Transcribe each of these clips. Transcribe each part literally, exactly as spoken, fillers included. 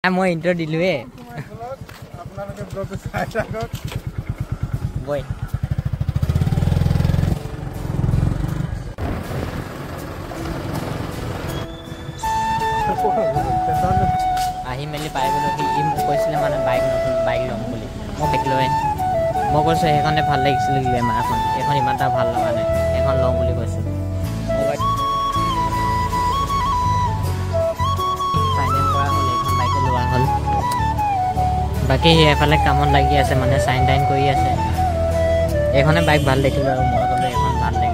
মই ইন্ট্ৰ দিলোৱে আপোনালোকে ব্লগটো চাই থাকক বই আহি মেলি পাই গ'লো সি মোক কৈছিলে মানে বাইক নতুন বাইক ল'ম বুলি মই বাইক লৈ মই কৈছোঁ সেইখনে ভাল লাগিছিল গ্লেমাৰখন এইখন ইমান এটা ভাল লগা নাই এইখন ল'ম বুলি কৈছোঁ ফাইনেল কৰা হ'ল এইখন বাইকে লোৱা হ'ল বাকী সি এফালে কামত লাগি আছে মানে চাইন টাইন কৰি আছে এইখনে বাইক ভাল দেখিলোঁ আৰু মই ক'লোঁ এইখন ভাল লাগিব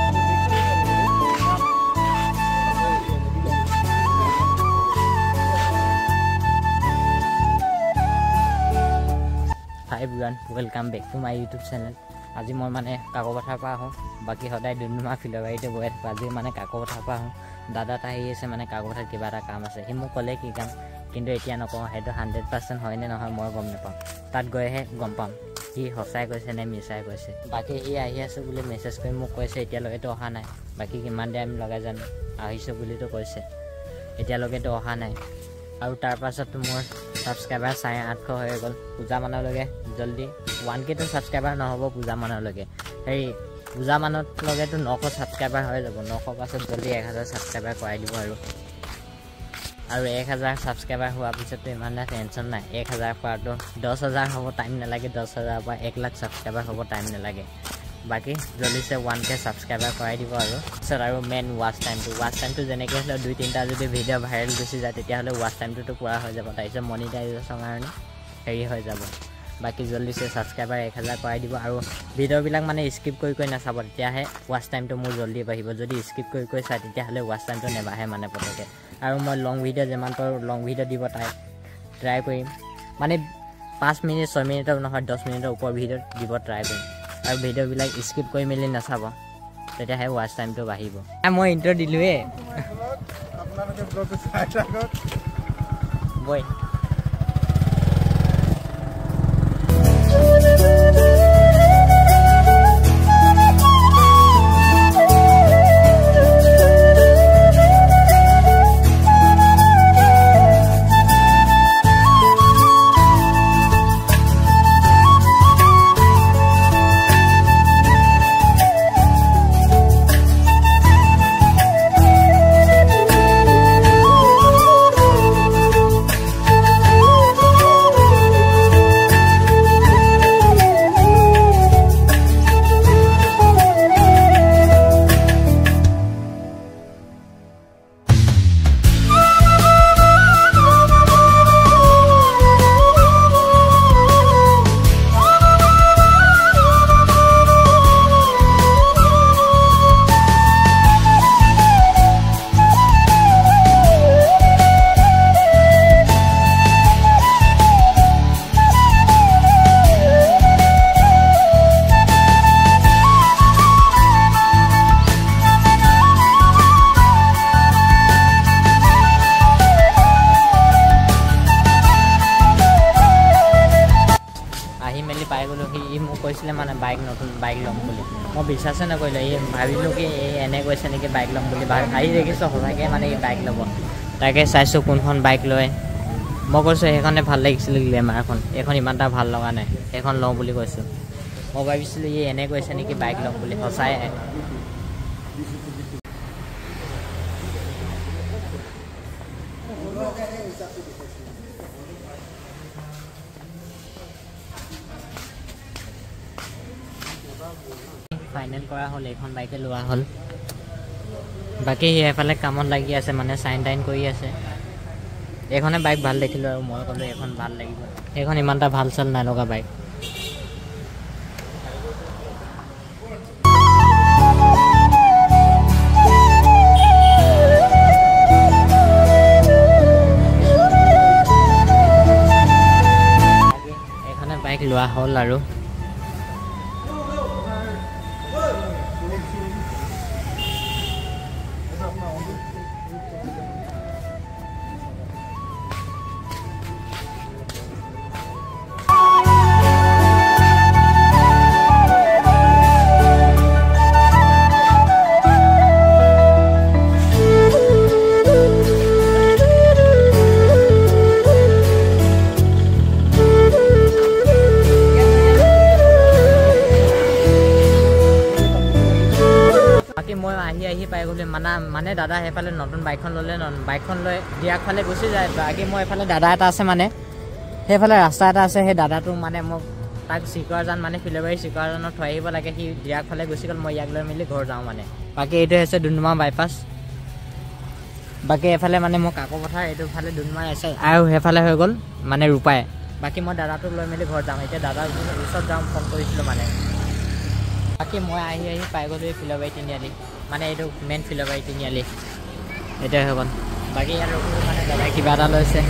Hi everyone, welcome back to my YouTube channel. আজি মই মানে কাকোপথাৰ পৰা আহোঁ বাকী সদায় দুনুমা ফিলবাৰীতে বহি থাকোঁ আজি মানে কাকোপথাৰ পৰা আহোঁ দাদা এটা আহি আছে মানে কাকোপথাৰত কিবা এটা কাম আছে সি মোক ক'লে কি কাম কিন্তু এতিয়া নকওঁ সেইটো হাণ্ড্ৰেড পাৰ্চেণ্ট হয়নে নহয় মই গম নাপাওঁ তাত গৈহে গম পাম সি সঁচাই কৈছে নে মিছাই কৈছে বাকী সি আহি আছোঁ বুলি মেছেজ কৰি মোক কৈছে এতিয়ালৈকেতো অহা নাই বাকী কিমান টাইম লগাই জানো আহিছোঁ বুলিতো কৈছে এতিয়ালৈকেতো অহা নাই আৰু তাৰ পাছততো মোৰ ছাবস্ক্ৰাইবাৰ চাৰে আঠশ হৈ গ'ল পূজা মানলৈকে জল্দি ওৱান কেটো ছাবস্ক্ৰাইবাৰ নহ'ব পূজা মানলৈকে হেৰি পূজা মানলৈকেতো নশ ছাবস্ক্ৰাইবাৰ হৈ যাব নশ পাছত জল্দি এক হাজাৰ ছাবস্ক্ৰাইবাৰ কৰাই দিব আৰু আৰু এক হাজাৰ ছাবস্ক্ৰাইবাৰ হোৱাৰ পিছততো ইমান এটা টেনশ্যন নাই এক হাজাৰ পৰাতো দহ হাজাৰ হ'ব টাইম নালাগে দহ হাজাৰৰ পৰা এক লাখ ছাবস্ক্ৰাইবাৰ হ'ব টাইম নালাগে বাকী জল্দিছে ওৱান কে ছাবস্ক্ৰাইবাৰ কৰাই দিব আৰু পিছত আৰু মেইন ৱাচ টাইমটো ৱাচ টাইমটো যেনেকৈ হ'লেও দুই তিনিটা যদি ভিডিঅ' ভাইৰেল গুচি যায় তেতিয়াহ'লে ৱাচ টাইমটোতো পূৰা হৈ যাব তাৰপিছত মনিটাইজেশ্যনৰ কাৰণে হেৰি হৈ যাব বাকী জল্দিছে ছাবস্ক্ৰাইবাৰ এক হাজাৰ কৰাই দিব আৰু ভিডিঅ'বিলাক মানে স্কিপ কৰি কৰি নাচাব তেতিয়াহে ৱাচ টাইমটো মোৰ জল্দি বাঢ়িব যদি স্কিপ কৰি কৰি চায় তেতিয়াহ'লে ৱাচ টাইমটো নেবাঢ়ে মানে পটককৈ আৰু মই লং ভিডিঅ' যিমান পাৰোঁ লং ভিডিঅ' দিব ট্ৰাই ট্ৰাই কৰিম মানে পাঁচ মিনিট ছয় মিনিটৰ নহয় দহ মিনিটৰ ওপৰ ভিডিঅ' দিব ট্ৰাই কৰিম আৰু ভিডিঅ'বিলাক স্কিপ কৰি মেলি নাচাব তেতিয়াহে ৱাচ টাইমটো বাঢ়িব মই ইন্ট্ৰ দিলোৱে আপোনালোকে ব্লগটো চাই থাকক বই পাই গ'লো সি মোক কৈছিলে মানে বাইক নতুন বাইক ল'ম বুলি মই বিশ্বাসে নকৰিলোঁ এই ভাবিলোঁ কি এই এনে কৈছে নেকি বাইক ল'ম বুলি আহি দেখিছোঁ সঁচাকৈ মানে এই বাইক ল'ব তাকে চাইছোঁ কোনখন বাইক লয় মই কৈছোঁ সেইখনে ভাল লাগিছিল গ্লেমাৰখন এইখন ইমান এটা ভাল লগা নাই সেইখন লওঁ বুলি কৈছোঁ মই ভাবিছিলোঁ এই এনে কৈছে নেকি বাইক ল'ম বুলি সঁচাই ফাইনেল কৰা হ'ল এইখন বাইকে লোৱা হ'ল বাকী সি এফালে কামত লাগি আছে মানে চাইন টাইন কৰি আছে এইখনে বাইক ভাল দেখিলোঁ আৰু মই ক'লোঁ এইখন ভাল লাগিব সেইখন ইমান এটা ভাল চাল নলগা বাইক এইখনে বাইক লোৱা হ'ল আৰু মানে দাদা সেইফালে নতুন বাইকখন ল'লে বাইকখন লৈ দিয়াক ফালে গুচি যায় বাকী মই এইফালে দাদা এটা আছে মানে সেইফালে ৰাস্তা এটা আছে সেই দাদাটো মানে মোক তাক চিকাৰজান মানে ফিলবাৰী চিকাৰজানত থৈ আহিব লাগে সি দিয়াক ফালে গুচি গ'ল মই ইয়াক লৈ মেলি ঘৰ যাওঁ মানে বাকী এইটো হৈছে ডুমডুমা বাইপাছ বাকী এইফালে মানে মই কাকপথাৰ এইটো ফালে ডুমডুমা আছে আৰু সেইফালে হৈ গ'ল মানে ৰূপাই বাকী মই দাদাটোক লৈ মেলি ঘৰ যাওঁ এতিয়া দাদাৰ ওচৰত যাওঁ ফোন কৰিছিলোঁ মানে বাকী মই আহি আহি পাই গ'লোঁ এই ফিলবাৰী তিনিআলি মানে এইটো মেইন ফিলবাৰী তিনিআলি এইটোৱে হৈ গ'ল বাকী ইয়াত ৰখিলোঁ মানে দাদাই কিবা এটা লৈছে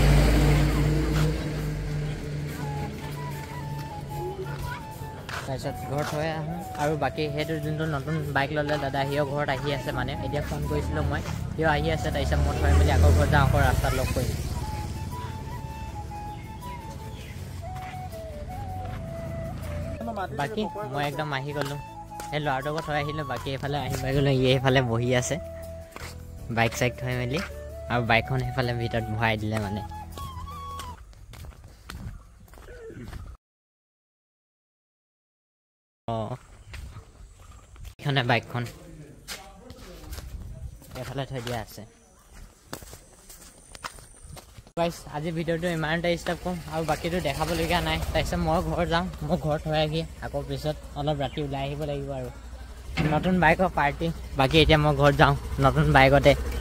তাৰপিছত ঘৰত থৈ আহোঁ আৰু বাকী সেইটো যোনটো নতুন বাইক ল'লে দাদা সিও ঘৰত আহি আছে মানে এতিয়া ফোন কৰিছিলোঁ মই সিও আহি আছে তাৰপিছত মই থৈ মেলি আকৌ ঘৰত যাওঁ আকৌ ৰাস্তাত লগ কৰিম বাকী মই একদম আহি গ'লোঁ সেই ল'ৰাটোকো থৈ আহিলোঁ বাকী এইফালে আহি পাই গ'লোঁ ই এইফালে বহি আছে বাইক চাইক থৈ মেলি আৰু বাইকখন সেইফালে ভিতৰত ভৰাই দিলে মানে অঁ এইখনে বাইকখন এইফালে থৈ দিয়া আছে গাইছ আজি ভিডিঅ'টো ইমানতে ষ্টাৰ্ট কৰোঁ আৰু বাকীটো দেখাবলগীয়া নাই তাৰপিছত মই ঘৰ যাওঁ মই ঘৰত থৈ আহি আকৌ পিছত অলপ ৰাতি ওলাই আহিব লাগিব আৰু নতুন বাইকৰ পাৰ্টি বাকী এতিয়া মই ঘৰত যাওঁ নতুন বাইকতে